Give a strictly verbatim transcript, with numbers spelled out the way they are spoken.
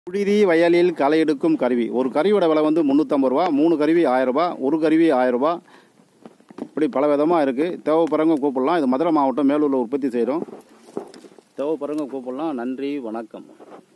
புழுதி வயலில் களை எடுக்கும் கருவி. ஒரு கருவியோட விலை வந்து முந்நூற்றம்பது ரூபா. மூணு கருவி ஆயிரம் ரூபா, ஒரு கருவி ஆயிரம் ரூபா. இப்படி பல விதமாக இருக்குது. தேவைப்படுறவங்க கூப்பிடலாம். இது மதுரை மாவட்டம் மேலூரில் உற்பத்தி செய்கிறோம். தேவைப்படுறவங்க கூப்பிடலாம். நன்றி, வணக்கம்.